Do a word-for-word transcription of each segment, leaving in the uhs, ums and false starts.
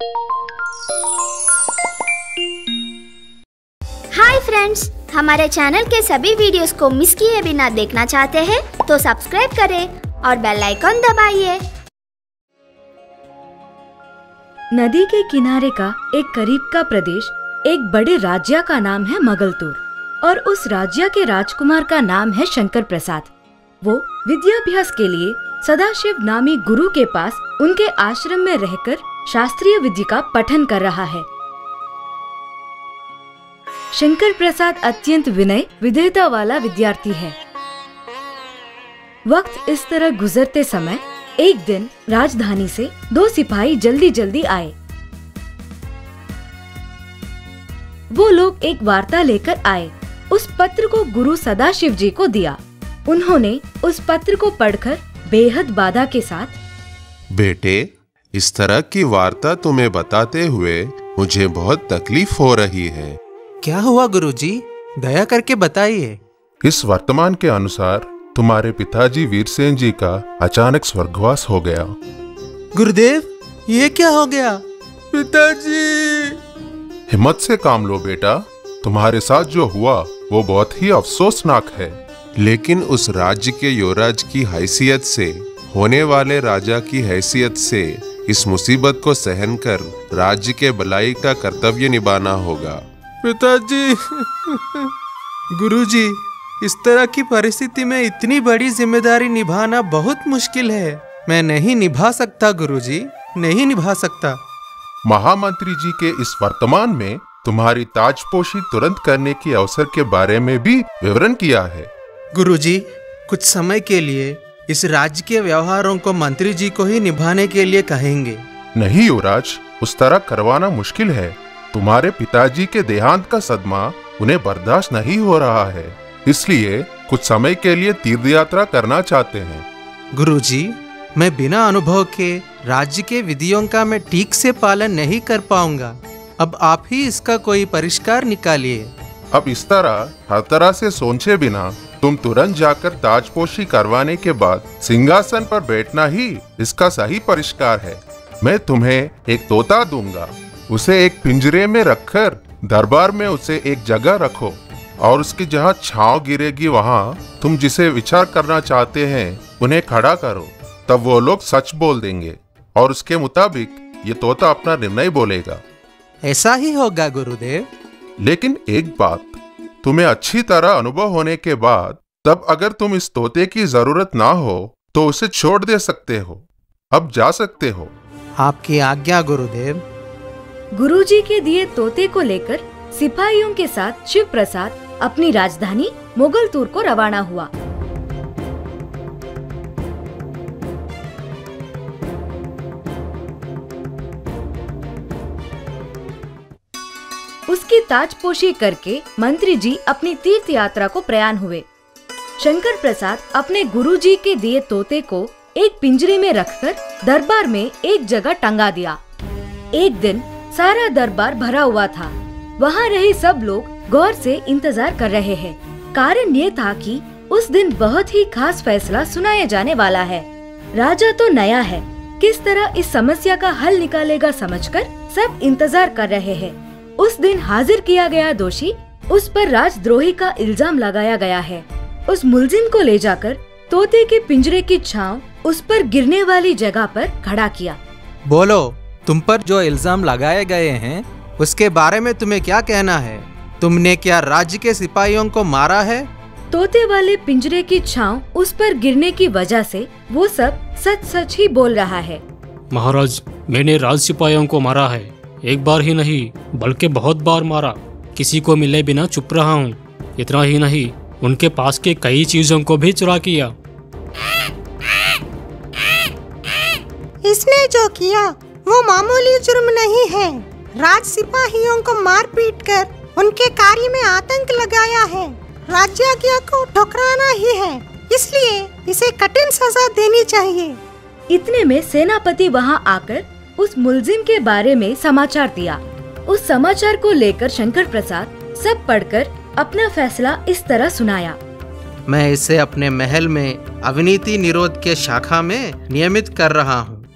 Hi friends, हमारे channel के सभी वीडियोस को मिस किए बिना देखना चाहते हैं तो सब्सक्राइब करें और बेल आइकॉन दबाइए। नदी के किनारे का एक करीब का प्रदेश एक बड़े राज्य का नाम है मगलतूर और उस राज्य के राजकुमार का नाम है शंकर प्रसाद। वो विद्याभ्यास के लिए सदाशिव नामी गुरु के पास उनके आश्रम में रहकर शास्त्रीय विद्या का पठन कर रहा है। शंकर प्रसाद अत्यंत विनय विधेयता वाला विद्यार्थी है। वक्त इस तरह गुजरते समय एक दिन राजधानी से दो सिपाही जल्दी जल्दी आए। वो लोग एक वार्ता लेकर आए। उस पत्र को गुरु सदाशिव जी को दिया। उन्होंने उस पत्र को पढ़कर बेहद बाधा के साथ, बेटे, इस तरह की वार्ता तुम्हें बताते हुए मुझे बहुत तकलीफ हो रही है। क्या हुआ गुरुजी? दया करके बताइए। इस वर्तमान के अनुसार तुम्हारे पिताजी वीरसेन जी का अचानक स्वर्गवास हो गया। गुरुदेव, ये क्या हो गया? पिताजी! हिम्मत से काम लो बेटा। तुम्हारे साथ जो हुआ वो बहुत ही अफसोसनाक है, लेकिन उस राज्य के युवराज की हैसियत से, होने वाले राजा की हैसियत से इस मुसीबत को सहन कर राज्य के भलाई का कर्तव्य निभाना होगा। पिताजी! गुरुजी, इस तरह की परिस्थिति में इतनी बड़ी जिम्मेदारी निभाना बहुत मुश्किल है। मैं नहीं निभा सकता गुरुजी, नहीं निभा सकता। महामंत्री जी के इस वर्तमान में तुम्हारी ताजपोशी तुरंत करने की अवसर के बारे में भी विवरण किया है। गुरुजी, कुछ समय के लिए इस राज्य के व्यवहारों को मंत्री जी को ही निभाने के लिए कहेंगे। नहीं युवराज, उस तरह करवाना मुश्किल है। तुम्हारे पिताजी के देहांत का सदमा उन्हें बर्दाश्त नहीं हो रहा है, इसलिए कुछ समय के लिए तीर्थ यात्रा करना चाहते हैं। गुरुजी, मैं बिना अनुभव के राज्य के विधियों का मैं ठीक से पालन नहीं कर पाऊंगा। अब आप ही इसका कोई परिष्कार निकालिए। अब इस तरह हर तरह से सोचे बिना तुम तुरंत जाकर ताजपोशी करवाने के बाद सिंहासन पर बैठना ही इसका सही परिष्कार है। मैं तुम्हें एक तोता दूंगा। उसे एक पिंजरे में रखकर दरबार में उसे एक जगह रखो और उसकी जहाँ छांव गिरेगी वहाँ तुम जिसे विचार करना चाहते हैं उन्हें खड़ा करो। तब वो लोग सच बोल देंगे और उसके मुताबिक ये तोता अपना निर्णय बोलेगा। ऐसा ही होगा गुरुदेव। लेकिन एक बात, तुम्हें अच्छी तरह अनुभव होने के बाद तब अगर तुम इस तोते की जरूरत ना हो तो उसे छोड़ दे सकते हो। अब जा सकते हो। आपकी आज्ञा गुरुदेव। गुरुजी के दिए तोते को लेकर सिपाहियों के साथ शिव प्रसाद अपनी राजधानी मुगलतूर को रवाना हुआ। उसकी ताजपोशी करके मंत्री जी अपनी तीर्थ यात्रा को प्रयाण हुए। शंकर प्रसाद अपने गुरुजी के दिए तोते को एक पिंजरे में रखकर दरबार में एक जगह टंगा दिया। एक दिन सारा दरबार भरा हुआ था। वहाँ रहे सब लोग गौर से इंतजार कर रहे हैं। कारण ये था कि उस दिन बहुत ही खास फैसला सुनाया जाने वाला है। राजा तो नया है, किस तरह इस समस्या का हल निकालेगा समझकर सब इंतजार कर रहे हैं। उस दिन हाजिर किया गया दोषी, उस पर राजद्रोही का इल्जाम लगाया गया है। उस मुलजिम को ले जाकर तोते के पिंजरे की छांव उस पर गिरने वाली जगह पर खड़ा किया। बोलो, तुम पर जो इल्जाम लगाए गए हैं उसके बारे में तुम्हें क्या कहना है? तुमने क्या राज्य के सिपाहियों को मारा है? तोते वाले पिंजरे की छांव उस पर गिरने की वजह से वो सब सच सच ही बोल रहा है। महाराज, मैंने राज सिपाहियों को मारा है। एक बार ही नहीं बल्कि बहुत बार मारा। किसी को मिले बिना चुप रहा हूँ। इतना ही नहीं, उनके पास के कई चीजों को भी चुरा किया। इसने जो किया वो मामूली जुर्म नहीं है। राज सिपाहियों को मार पीट कर उनके कार्य में आतंक लगाया है। राज्याज्ञा को ठुकराना ही है, इसलिए इसे कठिन सजा देनी चाहिए। इतने में सेनापति वहाँ आकर उस मुलजिम के बारे में समाचार दिया। उस समाचार को लेकर शंकर प्रसाद सब पढ़कर अपना फैसला इस तरह सुनाया। मैं इसे अपने महल में अविनीति निरोध के शाखा में नियमित कर रहा हूँ।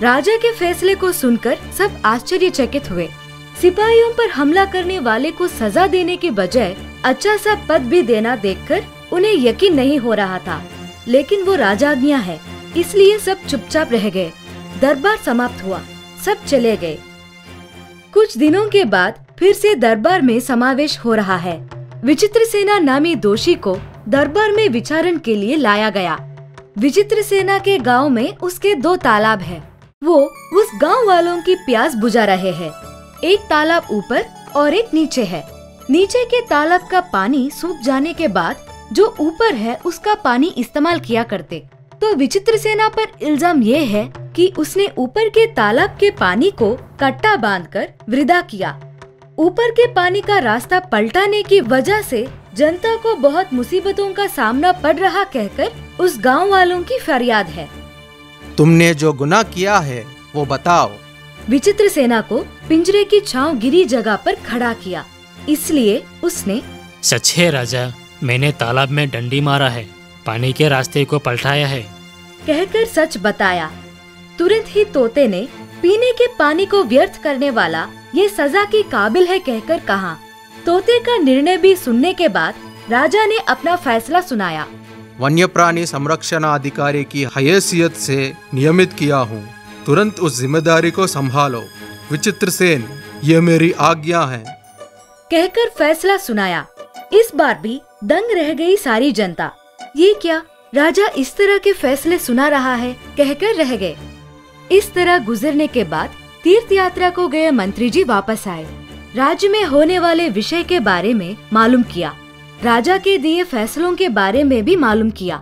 राजा के फैसले को सुनकर सब आश्चर्यचकित हुए। सिपाहियों पर हमला करने वाले को सजा देने के बजाय अच्छा सा पद भी देना देखकर उन्हें यकीन नहीं हो रहा था। लेकिन वो राजाज्ञा है, इसलिए सब चुपचाप रह गए। दरबार समाप्त हुआ, सब चले गए। कुछ दिनों के बाद फिर से दरबार में समावेश हो रहा है। विचित्र सेना नामी दोषी को दरबार में विचारण के लिए लाया गया। विचित्र सेना के गांव में उसके दो तालाब हैं। वो उस गांव वालों की प्यास बुझा रहे हैं। एक तालाब ऊपर और एक नीचे है। नीचे के तालाब का पानी सूख जाने के बाद जो ऊपर है उसका पानी इस्तेमाल किया करते। तो विचित्र सेना पर इल्जाम ये है कि उसने ऊपर के तालाब के पानी को कट्टा बांधकर वृथा किया। ऊपर के पानी का रास्ता पलटाने की वजह से जनता को बहुत मुसीबतों का सामना पड़ रहा कहकर उस गांव वालों की फरियाद है। तुमने जो गुनाह किया है वो बताओ। विचित्र सेना को पिंजरे की छांव गिरी जगह पर खड़ा किया, इसलिए उसने सच है राजा, मैंने तालाब में डंडी मारा है, पानी के रास्ते को पलटाया है, कहकर सच बताया। तुरंत ही तोते ने पीने के पानी को व्यर्थ करने वाला ये सजा की काबिल है कहकर कहा। तोते का निर्णय भी सुनने के बाद राजा ने अपना फैसला सुनाया। वन्य प्राणी संरक्षण अधिकारी की हैसियत से नियमित किया हूँ, तुरंत उस जिम्मेदारी को संभालो। विचित्र सेन, ये मेरी आज्ञा है, कहकर फैसला सुनाया। इस बार भी दंग रह गई सारी जनता। ये क्या, राजा इस तरह के फैसले सुना रहा है कहकर रह गए। इस तरह गुजरने के बाद तीर्थ यात्रा को गए मंत्री जी वापस आए। राज्य में होने वाले विषय के बारे में मालूम किया। राजा के दिए फैसलों के बारे में भी मालूम किया।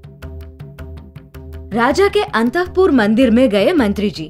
राजा के अंतःपुर मंदिर में गए मंत्री जी।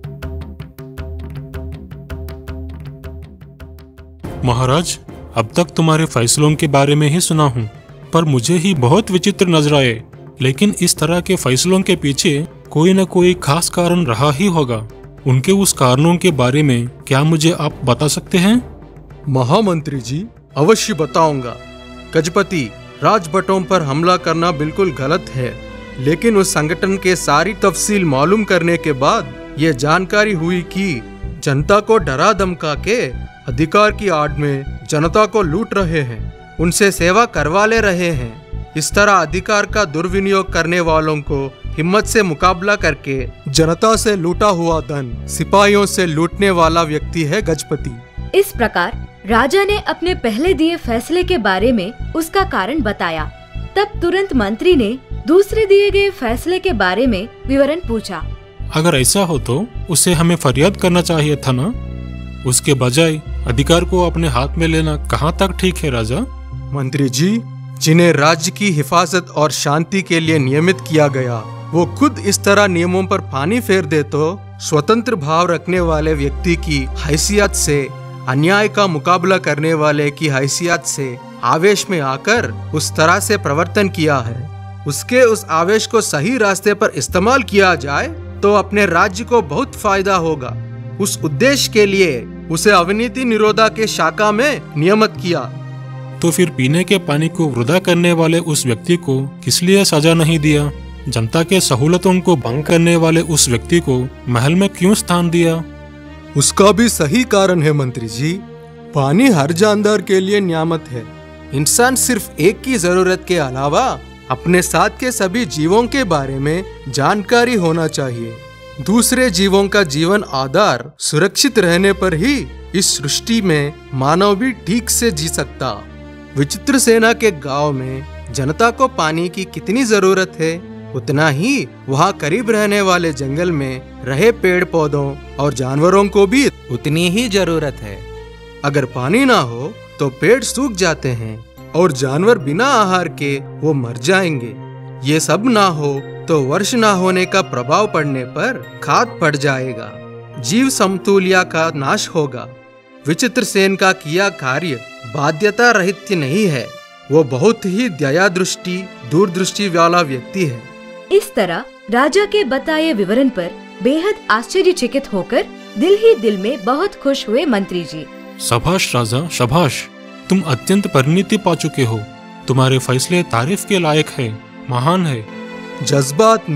महाराज, अब तक तुम्हारे फैसलों के बारे में ही सुना हूँ, पर मुझे ही बहुत विचित्र नजर आए। लेकिन इस तरह के फैसलों के पीछे कोई न कोई खास कारण रहा ही होगा। उनके उस कारणों के बारे में क्या मुझे आप बता सकते हैं? महामंत्री जी, अवश्य बताऊंगा। गजपति, राजभटों पर हमला करना बिल्कुल गलत है, लेकिन उस संगठन के सारी तफसील मालूम करने के बाद ये जानकारी हुई कि जनता को डरा धमका के अधिकार की आड़ में जनता को लूट रहे हैं, उनसे सेवा करवा ले रहे हैं। इस तरह अधिकार का दुर्विनियोग करने वालों को हिम्मत से मुकाबला करके जनता से लूटा हुआ धन सिपाहियों से लूटने वाला व्यक्ति है गजपति। इस प्रकार राजा ने अपने पहले दिए फैसले के बारे में उसका कारण बताया। तब तुरंत मंत्री ने दूसरे दिए गए फैसले के बारे में विवरण पूछा। अगर ऐसा हो तो उसे हमें फरियाद करना चाहिए था ना, उसके बजाय अधिकार को अपने हाथ में लेना कहाँ तक ठीक है राजा? मंत्री जी, जिन्हें राज्य की हिफाजत और शांति के लिए नियमित किया गया, वो खुद इस तरह नियमों पर पानी फेर दे तो स्वतंत्र भाव रखने वाले व्यक्ति की हैसियत से, अन्याय का मुकाबला करने वाले की हैसियत से आवेश में आकर उस तरह से प्रवर्तन किया है। उसके उस आवेश को सही रास्ते पर इस्तेमाल किया जाए तो अपने राज्य को बहुत फायदा होगा। उस उद्देश्य के लिए उसे अविनीति निरोधा के शाखा में नियमित किया। तो फिर पीने के पानी को वृथा करने वाले उस व्यक्ति को किस लिए सजा नहीं दिया? जनता के सहूलतों को भंग करने वाले उस व्यक्ति को महल में क्यों स्थान दिया? उसका भी सही कारण है मंत्री जी। पानी हर जानदार के लिए नियामत है। इंसान सिर्फ एक की जरूरत के अलावा अपने साथ के सभी जीवों के बारे में जानकारी होना चाहिए। दूसरे जीवों का जीवन आधार सुरक्षित रहने पर ही इस सृष्टि में मानव भी ठीक से जी सकता। विचित्र सेना के गांव में जनता को पानी की कितनी जरूरत है, उतना ही वहाँ करीब रहने वाले जंगल में रहे पेड़ पौधों और जानवरों को भी उतनी ही जरूरत है। अगर पानी ना हो तो पेड़ सूख जाते हैं और जानवर बिना आहार के वो मर जाएंगे। ये सब ना हो तो वर्ष ना होने का प्रभाव पड़ने पर खाद पड़ जाएगा, जीव समतुल्य का नाश होगा। विचित्र सेन का किया कार्य बाध्यता रहित नहीं है, वो बहुत ही दया दृष्टि दूरदृष्टि वाला व्यक्ति है। इस तरह राजा के बताए विवरण पर बेहद आश्चर्यचकित होकर दिल ही दिल में बहुत खुश हुए मंत्री जी। शाबाश राजा, शाबाश, तुम अत्यंत परिणति पा चुके हो। तुम्हारे फैसले तारीफ के लायक है, महान है। जज्बात में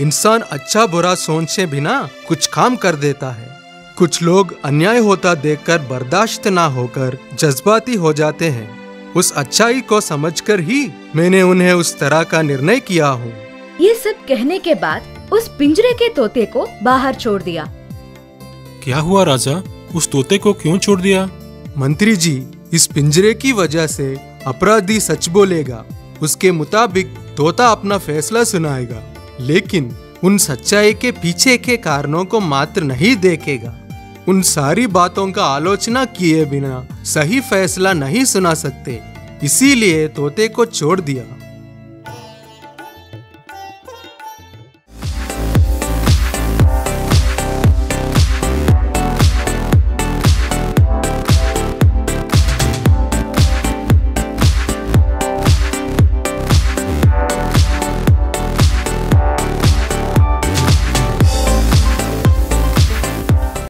इंसान अच्छा बुरा सोचे बिना कुछ काम कर देता है। कुछ लोग अन्याय होता देखकर बर्दाश्त ना होकर जज्बाती हो जाते हैं। उस अच्छाई को समझकर ही मैंने उन्हें उस तरह का निर्णय किया हूँ। ये सब कहने के बाद उस पिंजरे के तोते को बाहर छोड़ दिया। क्या हुआ राजा, उस तोते को क्यों छोड़ दिया? मंत्री जी, इस पिंजरे की वजह से अपराधी सच बोलेगा। उसके मुताबिक तोता अपना फैसला सुनाएगा, लेकिन उन सच्चाई के पीछे के कारणों को मात्र नहीं देखेगा। उन सारी बातों का आलोचना किए बिना सही फैसला नहीं सुना सकते, इसीलिए तोते को छोड़ दिया।